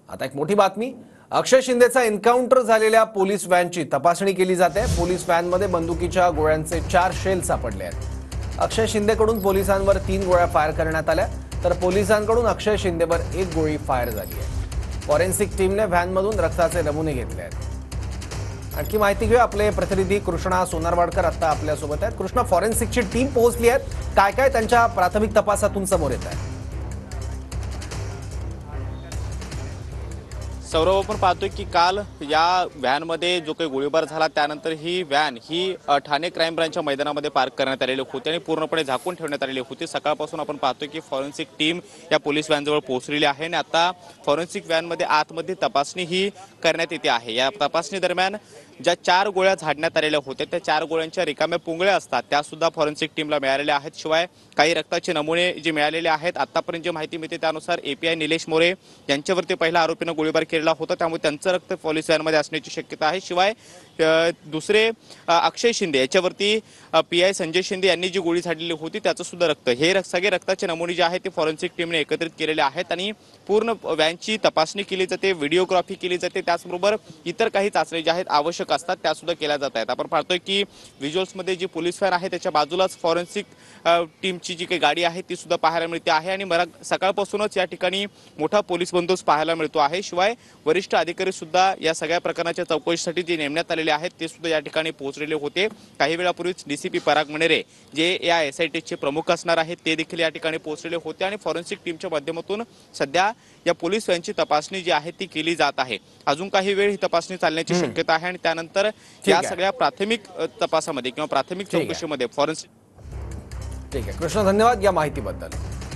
आता एक मोठी बातमी, अक्षय शिंदेचा एन्काउंटर झालेल्या पोलीस व्हॅनची तपासणी केली जाते। पोलीस व्हॅनमध्ये बंदुकीच्या गोळ्यांचे 4 शेल सापडले आहेत। अक्षय शिंदेकडून पोलिसांवर 3 गोळ्या फायर करण्यात आल्या, तर पोलिसांकडून अक्षय शिंदेवर 1 गोळी फायर झाली आहे। फॉरेन्सिक टीमने व्हॅनमधून रक्ताचे नमुने घेतले आहेत। आणखी माहिती घेऊ, आपले प्रतिनिधी कृष्णा सोनारवाडकर आता आपल्यासोबत आहेत। कृष्णा, फॉरेन्सिकची टीम पोहोचली आहे, काय काय त्यांच्या प्राथमिक तपासातून समोर येत आहे? सौरभ, आपण पाहतोय की काल या व्हॅनमध्ये जो काही गोळीबार झाला त्यानंतर ही व्हॅन ठाणे क्राईम ब्रांचच्या मैदानामध्ये पार्क करण्यात आलेली होती आणि पूर्णपणे झाकून ठेवण्यात आलेली होती। सकाळपासून आपण पाहतोय की फॉरेन्सिक टीम या पोलीस व्हॅनजवळ पोहोचलेली आहे आणि आता फॉरेन्सिक व्हॅनमध्ये आतमध्ये तपासणी ही करण्यात येते आहे। या तपासणी दरम्यान ज्या 4 गोळ्या झाडण्यात आलेल्या होत्या त्या 4 गोळ्यांच्या रिकाम्या पुंगळ्या असतात त्या सुद्धा फॉरेन्सिक टीमला मिळालेल्या आहेत। शिवाय काही रक्ताचे नमुने जे मिळालेले आहेत, आतापर्यंत जी माहिती मिळते त्यानुसार API निलेश मोरे यांच्यावरती पहिल्या आरोपीनं गोळीबार केलेला होता, त्यामुळे त्यांचं रक्त पोलीस व्हॅनमध्ये असण्याची शक्यता आहे। शिवाय दुसरे अक्षय शिंदे याच्यावरती PI संजय शिंदे यांनी जी गोळी झाडलेली होती त्याचं सुद्धा रक्त, हे सगळे रक्ताचे नमुने जे आहेत ते फॉरेन्सिक टीमने एकत्रित केलेले आहेत आणि पूर्ण व्हॅनची तपासणी केली जाते, व्हिडिओग्राफी केली जाते, त्याचबरोबर इतर काही चाचणी ज्या आहेत आवश्यक असतात त्या सुद्धा केल्या जात आहेत। आपण पाहतोय की व्हिज्युअल्समध्ये जी पोलीस व्हॅन आहे त्याच्या बाजूलाच फॉरेन्सिक टीमची जी काही गाडी आहे ती सुद्धा पाहायला मिळते आहे आणि सकाळपासूनच या ठिकाणी मोठा पोलीस बंदोबस्त पाहायला मिळतो आहे। शिवाय वरिष्ठ अधिकारी सुद्धा या सगळ्या प्रकरणाच्या चौकशीसाठी जे नेमण्यात आलेले आहेत ते सुद्धा या ठिकाणी पोहोचलेले होते। काही वेळापूर्वीच DCP पराग मणेरे जे या SITचे प्रमुख असणार आहेत ते देखील या ठिकाणी पोहोचलेले होते आणि फॉरेन्सिक टीमच्या माध्यमातून सध्या या पोलीस व्हॅनची तपासणी जी आहे ती केली जात आहे। अजून काही वेळ ही तपासणी चालण्याची शक्यता आहे आणि त्यानंतर या सगळ्या प्राथमिक तपासामध्ये किंवा प्राथमिक चौकशीमध्ये फॉरेन्सिक। ठीक आहे कृष्णा, धन्यवाद या माहितीबद्दल।